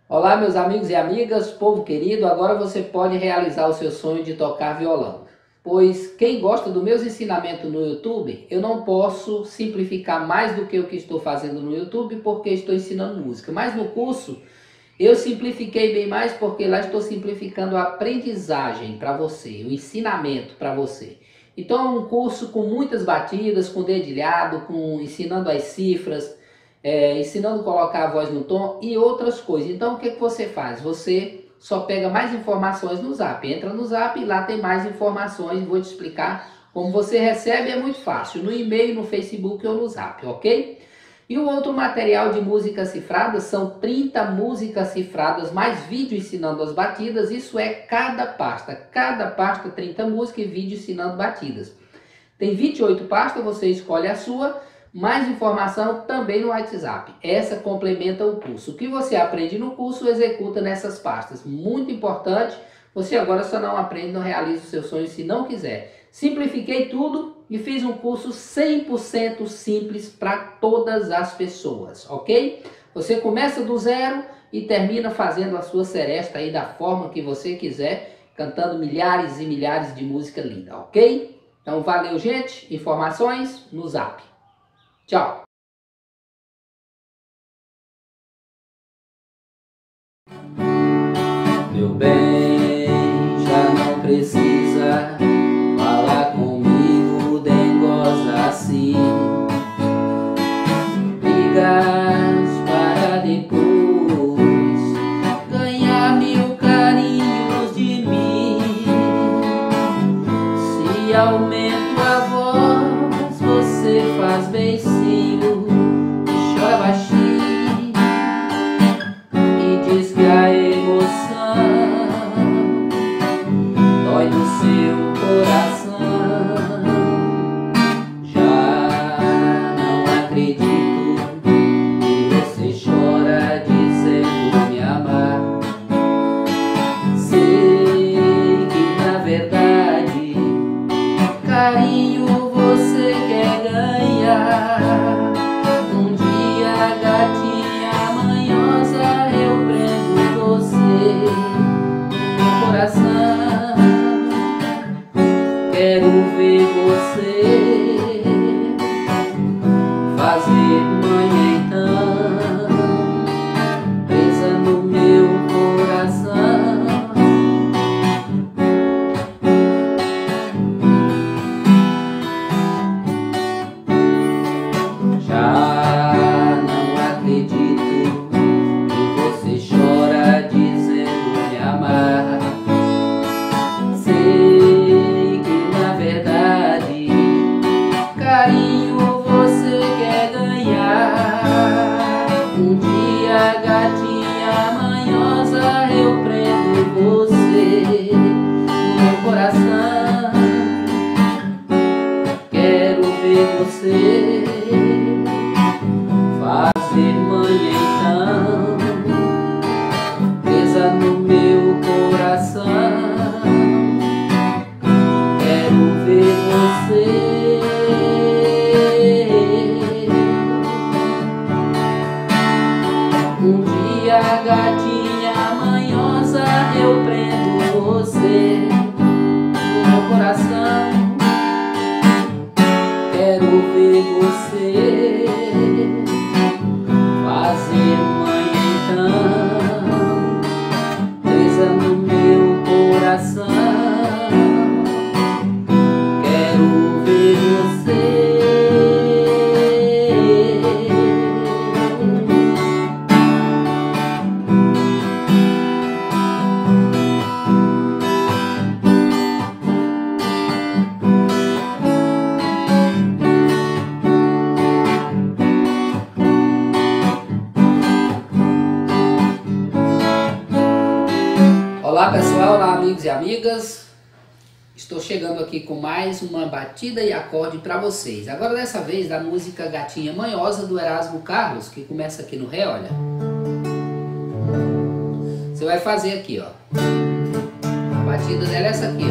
Olá, meus amigos e amigas, povo querido, agora você pode realizar o seu sonho de tocar violão. Pois quem gosta dos meus ensinamentos no YouTube, eu não posso simplificar mais do que o que estou fazendo no YouTube porque estou ensinando música. Mas no curso eu simplifiquei bem mais porque lá estou simplificando a aprendizagem para você, o ensinamento para você. Então é um curso com muitas batidas, com dedilhado, ensinando as cifras, ensinando a colocar a voz no tom e outras coisas. Então o que você faz? Você só pega mais informações no Zap. Entra no Zap e lá tem mais informações. Vou te explicar como você recebe, é muito fácil. No e-mail, no Facebook ou no Zap, ok? E o outro material de músicas cifradas são 30 músicas cifradas, mais vídeo ensinando as batidas. Isso é cada pasta 30 músicas e vídeo ensinando batidas. Tem 28 pastas, você escolhe a sua. Mais informação também no WhatsApp. Essa complementa o curso. O que você aprende no curso, executa nessas pastas. Muito importante. Você agora só não aprende, não realiza os seus sonhos se não quiser. Simplifiquei tudo e fiz um curso 100% simples para todas as pessoas, ok? Você começa do zero e termina fazendo a sua seresta aí da forma que você quiser, cantando milhares e milhares de música linda, ok? Então valeu, gente. Informações no Zap. Tchau! Meu bem, já não precisa falar comigo, dengosa assim. Brigas para depois ganhar 1000 carinhos de mim. Se aumento a voz, você faz beicinho e chora baixinho e diz que a emoção dói no seu coração. Já não acredito que você chora dizendo me amar. Sei que na verdade carinho você quer ganhar. Um dia, gatinha manhosa, eu prendo você no coração. Quero ver você fazer manhã então, presa no meu coração. Já não acredito que você chora dizendo me amar. Sei que na verdade carinho você quer ganhar. Um dia, gatinha manhosa, eu prendo você no meu coração. Quero ver você fazer manhã então, presa no meu coração. Quero ver você um dia, gatinha manhosa, eu prendo você no meu coração. Quero ver você fazer manhã então, presa no meu coração. Quero ver você Olá pessoal, olá amigos e amigas, estou chegando aqui com mais uma batida e acorde para vocês. Agora dessa vez da música Gatinha Manhosa do Erasmo Carlos, que começa aqui no Ré, olha. Você vai fazer aqui, ó. A batida dela é essa aqui,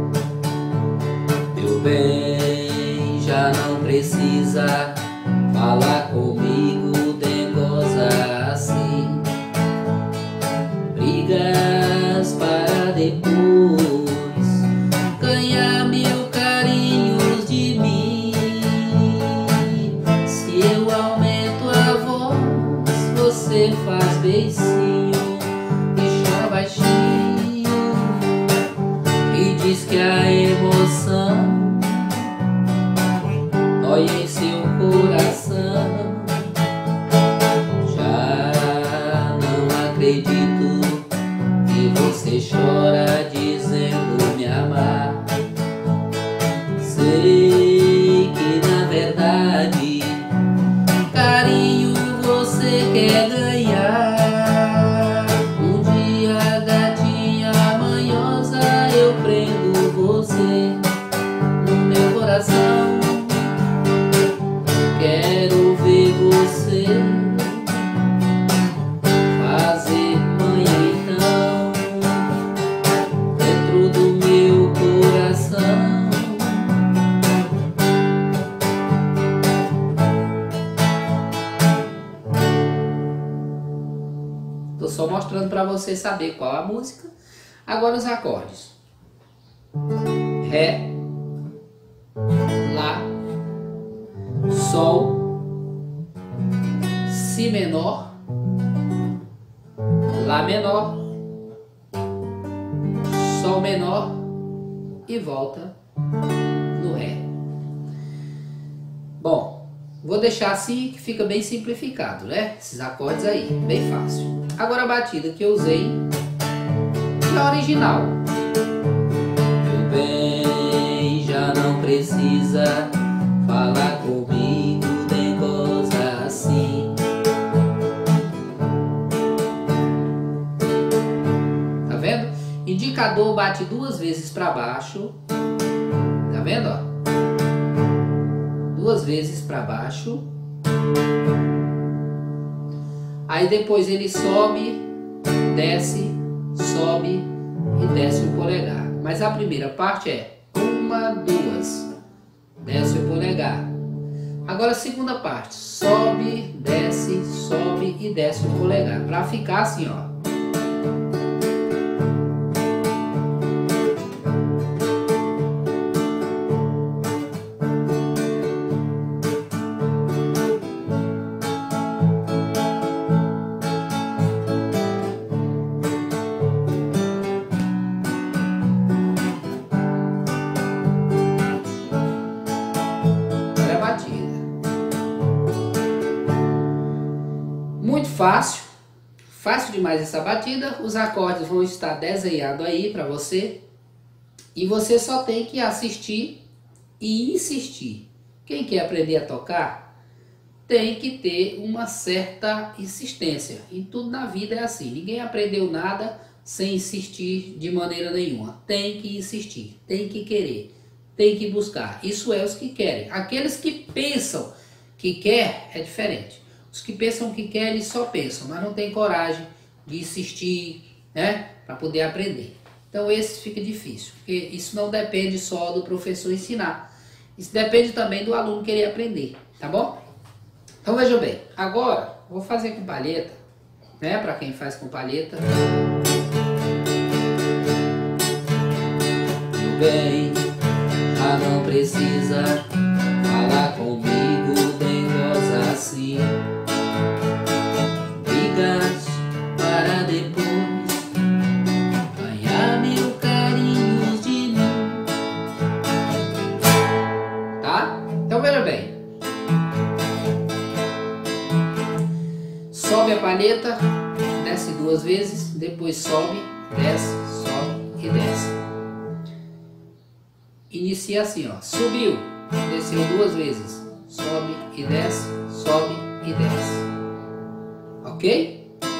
ó. Meu bem, já não precisa falar comigo, dengosa assim. dói em seu coração. Já não acredito que você chora dizendo me amar. Sei que na verdade carinho você quer ganhar. Um dia, gatinha manhosa, eu prendo você no meu coração. Quero ver você fazer manhã então dentro do meu coração. Tô só mostrando para você saber qual a música. Agora os acordes: Ré, Lá, Sol, Si menor, Lá menor, Sol menor e volta no Ré. Bom, vou deixar assim que fica bem simplificado, né? Esses acordes aí, bem fácil. Agora a batida que eu usei é a original. Meu bem, já não precisa falar comigo, nem coisa assim. Tá vendo? Indicador bate 2 vezes para baixo. Tá vendo, ó? 2 vezes para baixo. Aí depois ele sobe, desce, sobe e desce o polegar. Mas a primeira parte é 1, 2, desce o polegar. Agora a segunda parte, sobe, desce e desce o polegar. Pra ficar assim, ó. Muito fácil, fácil demais essa batida. Os acordes vão estar desenhados aí para você e você só tem que assistir e insistir. Quem quer aprender a tocar tem que ter uma certa insistência. Em tudo na vida é assim, ninguém aprendeu nada sem insistir de maneira nenhuma. Tem que insistir, tem que querer, tem que buscar. Isso é os que querem. Aqueles que pensam que quer é diferente. Os que pensam que querem, eles só pensam, mas não tem coragem de insistir, né, para poder aprender. Então esse fica difícil, porque isso não depende só do professor ensinar. Isso depende também do aluno querer aprender, tá bom? Então veja bem, agora vou fazer com palheta, né, para quem faz com palheta. Meu bem, já não precisa falar comigo, nem goza assim. Para depois ganhar meu carinho de mim. Tá? Então veja bem. Sobe a palheta, desce 2 vezes, depois sobe, sobe e desce. Inicia assim, ó. Subiu, desceu 2 vezes, sobe e desce, sobe e desce. Ok?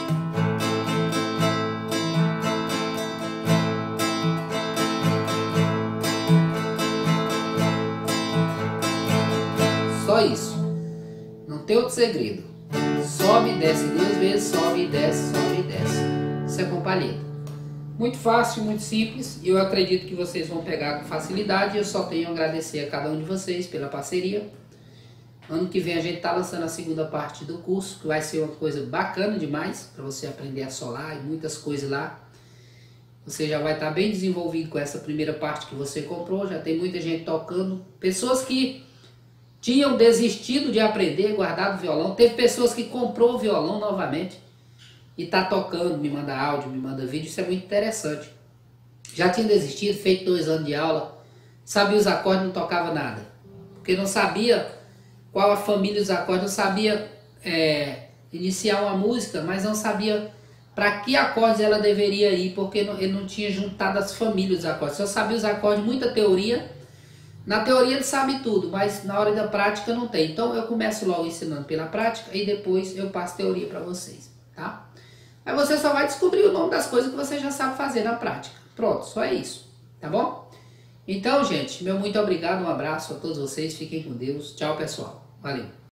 Só isso. Não tem outro segredo. Sobe, desce 2 vezes, sobe e desce, sobe e desce. Isso é com palheta. Muito fácil, muito simples. Eu acredito que vocês vão pegar com facilidade. Eu só tenho a agradecer a cada um de vocês pela parceria. Ano que vem a gente está lançando a segunda parte do curso, que vai ser uma coisa bacana demais para você aprender a solar e muitas coisas lá. Você já vai estar bem desenvolvido com essa primeira parte que você comprou. Já tem muita gente tocando. Pessoas que tinham desistido de aprender, guardado o violão. Teve pessoas que comprou o violão novamente e está tocando, me manda áudio, me manda vídeo. Isso é muito interessante. Já tinha desistido, feito 2 anos de aula, sabia os acordes, não tocava nada. Porque não sabia qual a família dos acordes. Eu sabia iniciar uma música, mas não sabia para que acordes ela deveria ir, porque ele não tinha juntado as famílias dos acordes. Eu sabia os acordes, muita teoria. Na teoria ele sabe tudo, mas na hora da prática não tem. Então eu começo logo ensinando pela prática e depois eu passo teoria para vocês, tá? Aí você só vai descobrir o nome das coisas que você já sabe fazer na prática. Pronto, só é isso, tá bom? Então, gente, meu muito obrigado, um abraço a todos vocês, fiquem com Deus. Tchau, pessoal. Valeu.